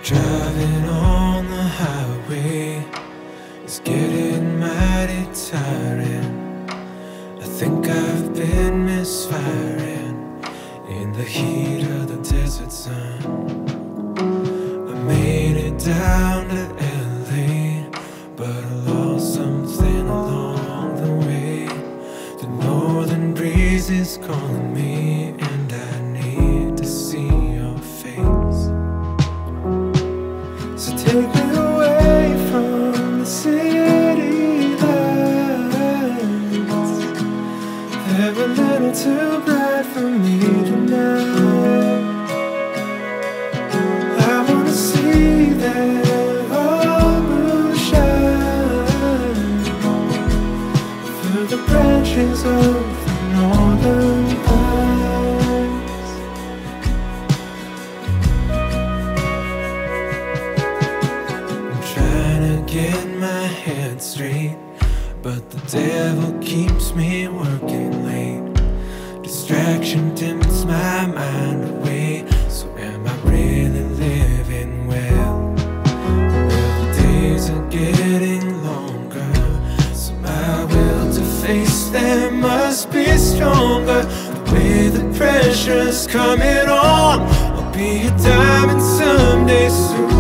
Driving on the highway is getting mighty tiring. I think I've been misfiring in the heat of the desert sun. I made it down to LA, but I lost something along the way. The northern breeze is calling me, and I need to see your face. So take me away from the city lights. They're a little too bright for me tonight. I wanna see that old moon shine through the branches of the northern pines. I'm trying to get my head straight, but the devil keeps me working late. Distraction tempts my mind away. So am I really living well? Well, the days are getting longer, so my will to face them must be stronger. The way the pressure's coming on, I'll be a diamond someday soon.